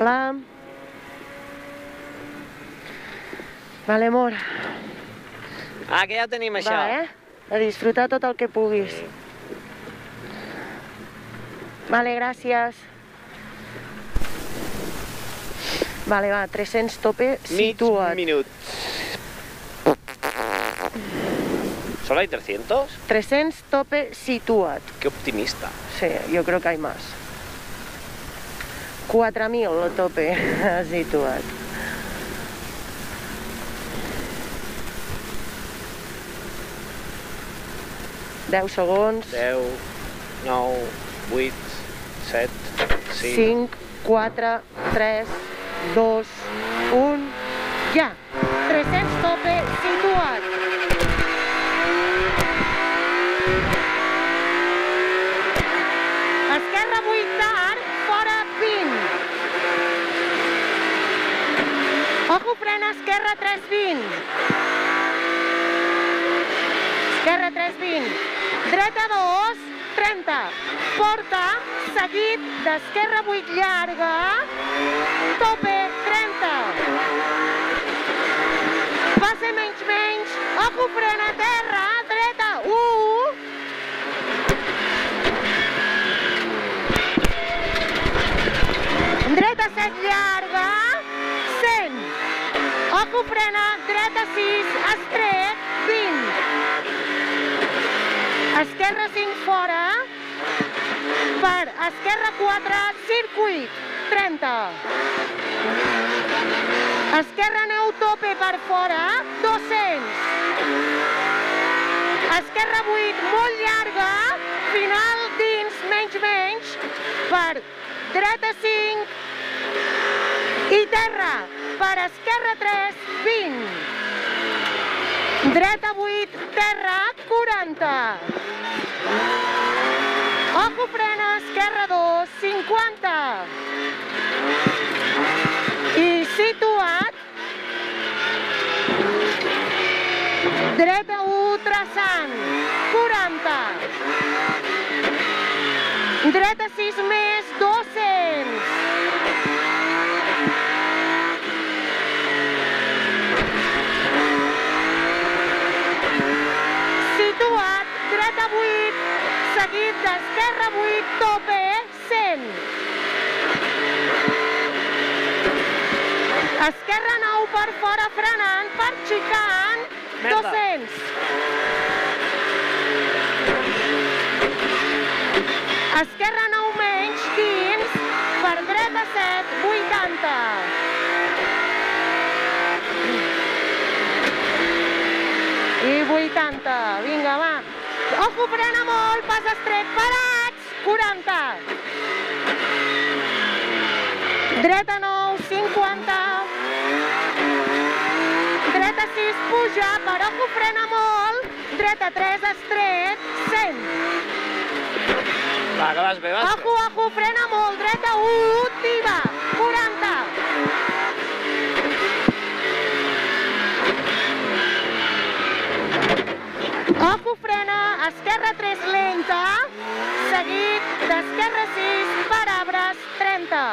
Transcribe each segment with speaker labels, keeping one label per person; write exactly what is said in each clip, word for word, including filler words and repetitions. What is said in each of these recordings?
Speaker 1: Hola. Vale, amor.
Speaker 2: Ah, que ja ho tenim, això.
Speaker 1: Va, eh? A disfrutar tot el que puguis. Vale, gràcies. Vale, va, tres-cents tope, situa't.
Speaker 2: Mig minut. ¿Solo hay trescientos?
Speaker 1: tres-cents tope, situa't.
Speaker 2: Qué optimista.
Speaker 1: Sí, yo creo que hay más. quatre mil tope, situa't. deu segons.
Speaker 2: deu, nou, vuit, set, cinc...
Speaker 1: cinc, quatre, tres, dos, un... Ja! tres-cents tope, situa't! Esquerra vuit tard, fora vint. Ojo, frena, esquerra tres vint. Esquerra tres vint. Dreta dos, trenta. Porta, seguit d'esquerra vuit llarga, tope, trenta. Passe menys menys, ojo, frena, terra, dreta, u. Dreta set llarga, cent. Ojo, frena, dreta sis, estret, vint. Esquerra cinc fora, per esquerra quatre, circuit, trenta. Esquerra neu tope per fora, dos-cents. Esquerra vuit, molt llarga, final dins, menys menys, per dreta cinc i terra, per esquerra tres, vint. Dreta vuit, terra, quaranta. Ojo, frena, esquerra dos, cinquanta. I situat. Dreta u, traçant, quaranta. Dreta sis més, dos-cents. Situat, dreta vuit, seguit d'esquerra vuit, tope, cent. Esquerra nou per fora, frenant, per xicant, dos-cents. Esquerra nou menys, dins, per dreta set, vuitanta. I vuitanta, vinga, va. Ojo, frena molt, pas estret, parats, quaranta. Dreta nou, cinquanta. Dreta sis, puja, per ojo, frena molt. Dreta tres, estret, cent.
Speaker 2: Va, que vas bé, vas bé.
Speaker 1: Ojo, ojo, frena molt, dreta u, tiba, quaranta. Ojo, frena, esquerra tres lenta, seguit d'esquerra sis, per arbres, trenta.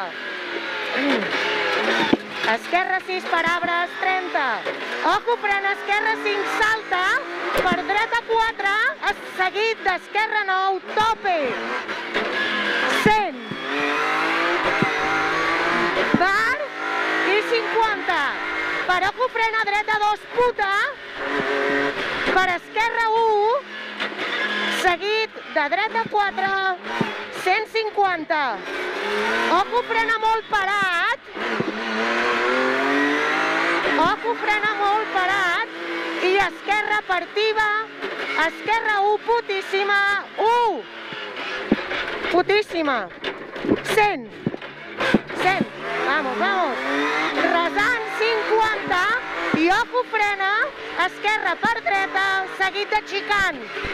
Speaker 1: Esquerra sis, per arbres, trenta. Ojo, frena, esquerra cinc, salta, per dreta quatre, seguit d'esquerra nou, tope. cent. Per i cinquanta. Per ojo, frena, dreta dos, puta. Per esquerra u, seguit de dreta quatre, cent cinquanta. Ojo, frena molt parat. Ojo, frena molt parat. I esquerra partiva, esquerra u, putíssima, u. Putíssima. cent. cent. Vamos, vamos. Resant, cinquanta. I ojo, frena, esquerra per dreta, seguit de xicant.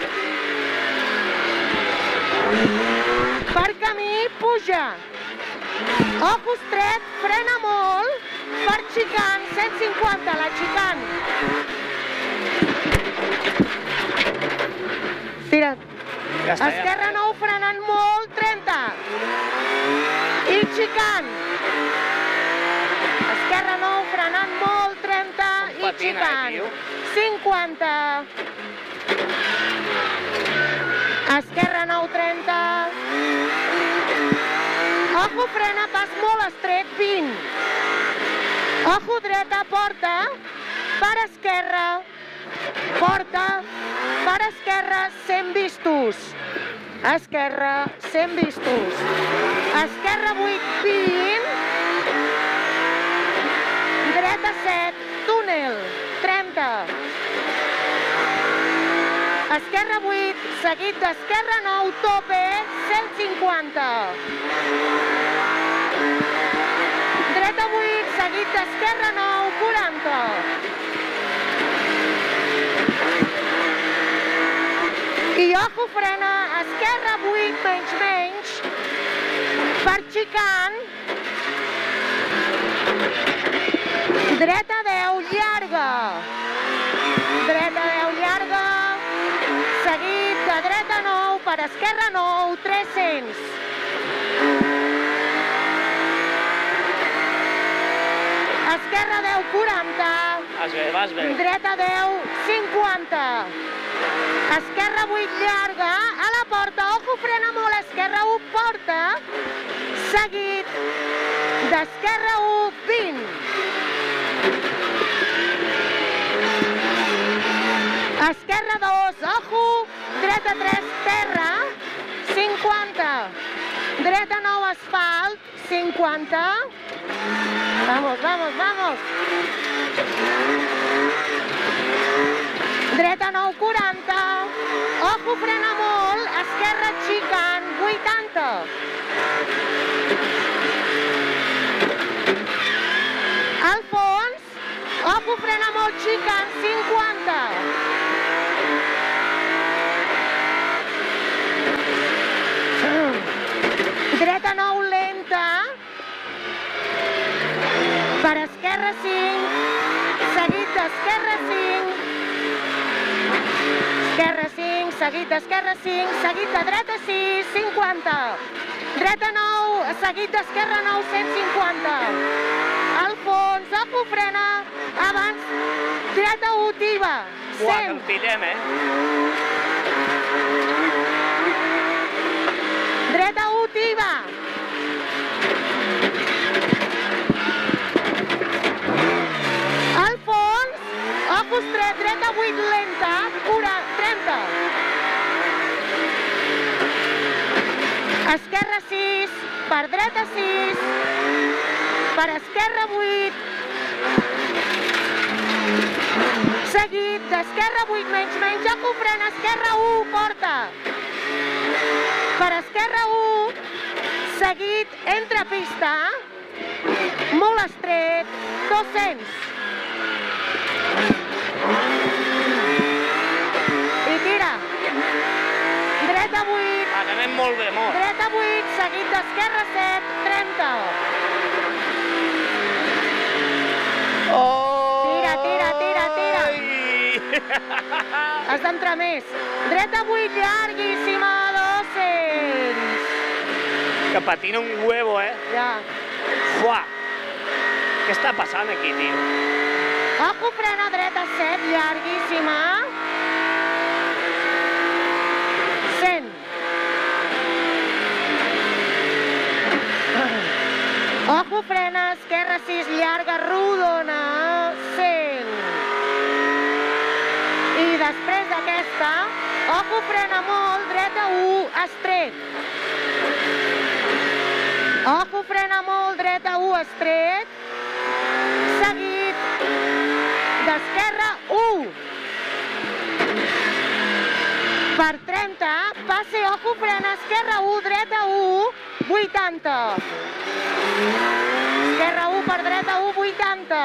Speaker 1: Per camí, puja. Ojo estret, frena molt, per xicant, cent cinquanta, la xicant. Tira't.
Speaker 2: Ja està,
Speaker 1: Esquerra
Speaker 2: ja.
Speaker 1: nou, frenant molt, trenta. I xicant. esquerra nou, frenant molt, trenta i
Speaker 2: patina, eh,
Speaker 1: xicant.
Speaker 2: tio?
Speaker 1: cinquanta. Esquerra nou, trenta. Ojo, frena, pas molt estret, vint. Ojo, dreta, porta, per esquerra, porta, per esquerra, cent vistos. Esquerra, cent vistos. Esquerra, vuit, vint. Dreta, set, túnel, trenta. Esquerra, vuit, seguit d'esquerra, nou, tope, cent cinquanta. Dreta, vuit, seguit d'esquerra, nou, quaranta. I ojo, frena, esquerra, vuit, menys, menys, per xicant. Dreta, deu, llarga. Dreta, deu, llarga. Seguit de dreta, nou, per esquerra, nou, tres-cents. Esquerra, deu, quaranta.
Speaker 2: Vas bé, vas bé.
Speaker 1: Dreta, deu, cinquanta. Esquerra, vuit, llarga. A la porta, ojo, frena molt. Esquerra, u, porta. Seguit d'esquerra, u, vint. Esquerra, dos, ojo. Dreta, tres, terra. cinquanta. Dreta, nou, asfalt. cinquanta. Vamos, vamos, vamos. Dreta, nou, quaranta. Ojo, frena molt. Esquerra, xicant, vuitanta. Al fons, ojo, frena molt, xicant, cinquanta. Dreta, nou, lenta. Per esquerra, cinc. Seguit d'esquerra, cinc. Esquerra, cinc. Seguit d'esquerra, cinc. Seguit de dreta, sis. cinquanta. Dreta, nou. Seguit d'esquerra, nou. cent cinquanta. Al fons, ojo, frena. Abans, dreta, u, tiba.
Speaker 2: Uah, que en pillem, eh?
Speaker 1: Dreta, u, tiba. Al fons, ojo estret, dreta, vuit, lenta, trenta. Esquerra, sis, per dreta, sis, per esquerra, vuit. Seguit d'esquerra, vuit, menys, menys, ojo, frena, esquerra, u, porta. Per esquerra, u, seguit, entre pista, molt estret, dos-cents. I tira. Dreta, vuit.
Speaker 2: Ah, anem molt bé, molt.
Speaker 1: Dreta, vuit, seguit d'esquerra, set, trenta.
Speaker 2: Oh!
Speaker 1: Tira, tira, tira, tira. Has d'entrar més. Dreta, vuit, llarguíssima, dos-cents.
Speaker 2: Que patina un huevo, eh?
Speaker 1: Ja.
Speaker 2: Fuà! Què està passant aquí, tio?
Speaker 1: Ojo, frena, dreta, set, llarguíssima. cent. Ojo, frena, esquerra, sis, llarga, rodona, cent. I després d'aquesta, ojo, frena molt, dreta, u, estret. Ojo, frena molt, dreta, u, estret. Seguit d'esquerra, u. Per trenta, passe, ojo, frena, esquerra, u, dreta, u, vuitanta. Esquerra, u, per dreta, u, vuitanta.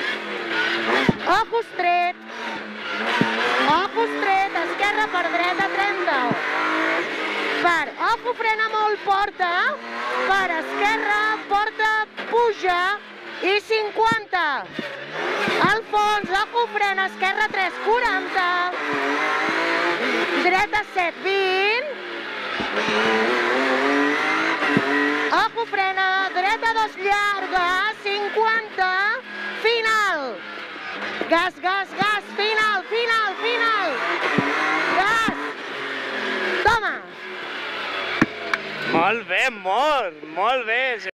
Speaker 1: Ojo, estret. Ojo, estret, esquerra, per dreta, trenta. Per, ojo, frena molt, porta. Per esquerra, porta, puja. I cinquanta. Al fons, ojo, frena, esquerra, tres, quaranta. Dreta, set, vint. Ojo, frena, dreta dos llarga, cinquanta, final. Gas, gas, gas, final, final, final. Gas. Toma.
Speaker 2: Molt bé, molt, molt bé.